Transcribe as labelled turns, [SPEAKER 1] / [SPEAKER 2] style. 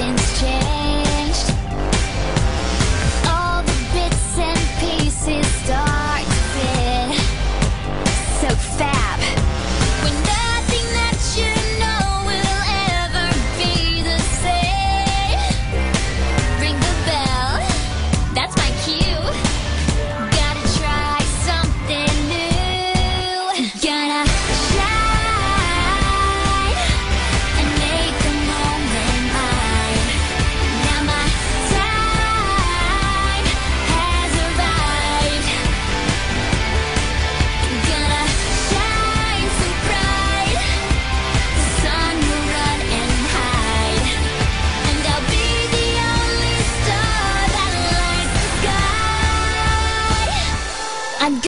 [SPEAKER 1] nothing's changed. All the bits and pieces start to fit. So fab. When nothing that you know will ever be the same. Ring the bell, that's my cue. Gotta try something new. Gotta shine and make the moment mine. Now my time has arrived. Gonna shine so bright, the sun will run and hide, and I'll be the only star that lights the sky. I'm